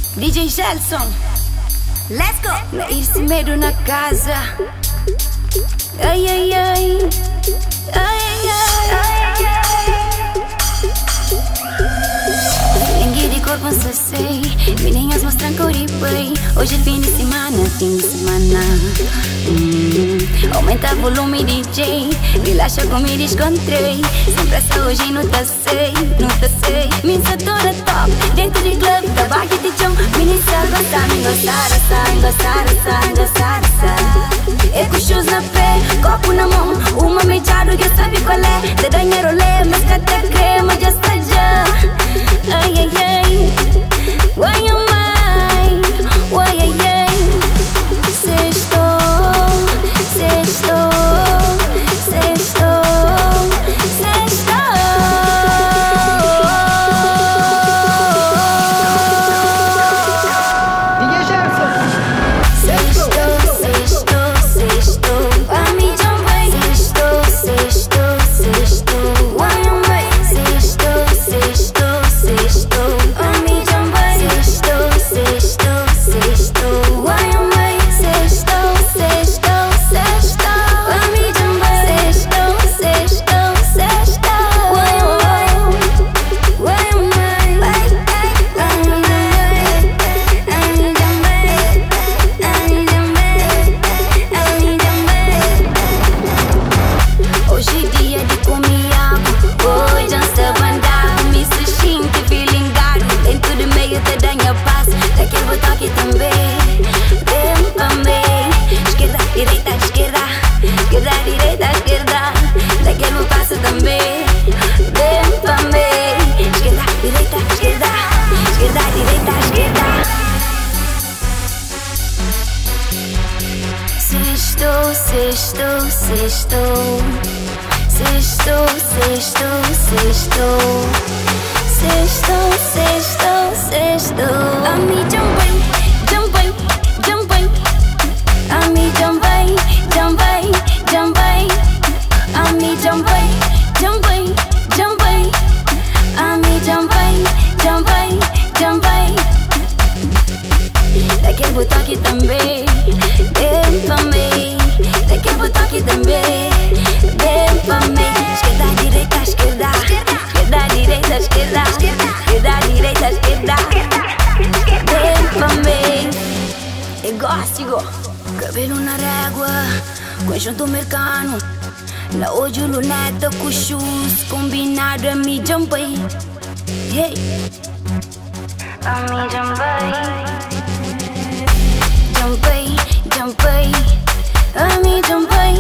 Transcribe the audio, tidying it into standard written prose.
DJ Gelson, let's go! Nair Semedo na casa. Ai, ai, ai. Ai, ai, ai. Ninguém de corpo se sei. Meninas mostram cor e bem. Hoje é fim de semana, fim de semana. Aumenta o volume DJ. Relaxa comigo, descontrei. Sem pressa hoje não tá sei, não tá sei. Minha toda top, dentro de club, tabaco de chão. Mini salva, sabe, engoçar, engoçar. É com shoes na pé, copo na mão. Uma mejado que sabe qual é. Te danha rolê, mas cata crema, já está já. Ai, ai, ai. Why am I? Why, ai, ai. Sextou, sextou, sextou, sextou. DJ Gelson. Sextou, sextou, sextou. A mim também. Sextou, sextou, sextou. Why am I? Sextou, sextou, sextou. A mim também. Sextou, sextou, sextou. Why am I? Sextou, sextou, sextou. A mim também. Sextou, sextou, sextou. Why am I? Why am I? Hoje é dia de comer algo. Hoje é essa banda. Me se sinto feelingado. Dentro do meio te danha paz. Daquele botão aqui também. Vem pra mim. Esquerda, direita, esquerda. Esquerda, direita, esquerda. Daquele passo também. Vem pra mim. Esquerda, direita, esquerda. Esquerda, direita, esquerda. Sextou, sextou, sextou. Sextou, sextou, sextou. Sextou, sextou, sextou. A mim também, também, também. A mim também, também, também. A mim também, também, também. A mim também, também, também. Daquele botão aqui também. Vem pra mim. Daquele botão aqui também. Vem pra mim. Esquerda, direita, esquerda. Esquerda, direita, esquerda. Esquerda, direita, esquerda. Vem pra mim. Negócio. Cabelo na régua. Conjunto americano. Na hoje luneta com shoes. Combinado a mim jumpei. Hey. A mim jumpei. Jumpei, jumpei. A mim jumpei.